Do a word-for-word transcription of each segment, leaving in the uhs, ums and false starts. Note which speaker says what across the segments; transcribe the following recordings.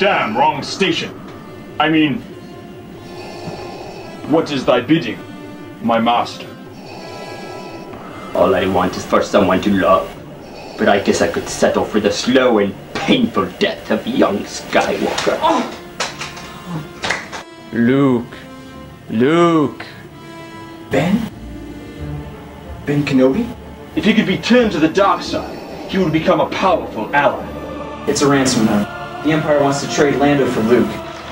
Speaker 1: Damn, wrong station. I mean, what is thy bidding, my master?
Speaker 2: All I want is for someone to love. But I guess I could settle for the slow and painful death of young Skywalker. Oh.
Speaker 3: Luke. Luke.
Speaker 4: Ben? Ben Kenobi?
Speaker 1: If he could be turned to the dark side, he would become a powerful ally.
Speaker 4: It's a ransom note. The Empire wants to trade Lando for Luke.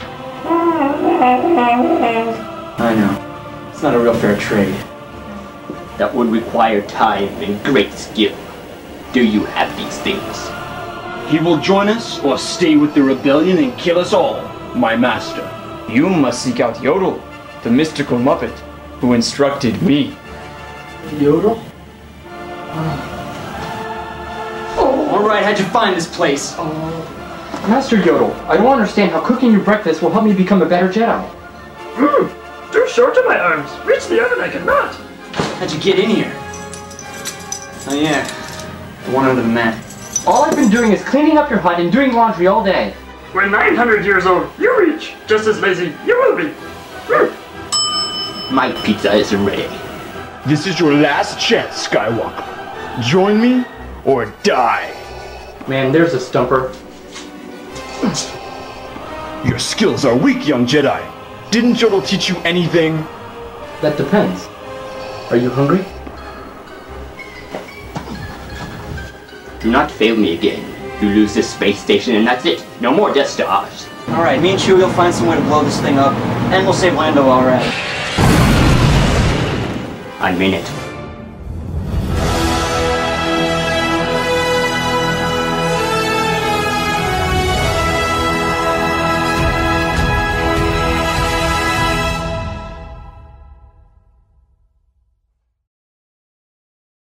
Speaker 4: I know. It's not a real fair trade.
Speaker 2: That would require time and great skill. Do you have these things?
Speaker 1: He will join us or stay with the rebellion and kill us all, my master.
Speaker 3: You must seek out Yodel, the mystical Muppet, who instructed me.
Speaker 4: Yodel? Oh. Alright, how'd you find this place?
Speaker 3: Oh. Master Yodel, I don't understand how cooking you breakfast will help me become a better Jedi.
Speaker 5: Hmm, too short in my arms. Reach the oven, I cannot.
Speaker 4: How'd you get in here? Oh yeah, the one under the mat.
Speaker 3: All I've been doing is cleaning up your hut and doing laundry all day.
Speaker 5: When nine hundred years old, you reach. Just as lazy, you will be. Hmm.
Speaker 2: My pizza is ready.
Speaker 1: This is your last chance, Skywalker. Join me or die.
Speaker 3: Man, there's a stumper.
Speaker 1: Your skills are weak, young Jedi. Didn't Yodel teach you anything?
Speaker 3: That depends. Are you hungry?
Speaker 2: Do not fail me again. You lose this space station and that's it. No more Death Stars.
Speaker 4: Alright, me and Chewie will find some way to blow this thing up, and we'll save Lando alright.
Speaker 2: I'm in it.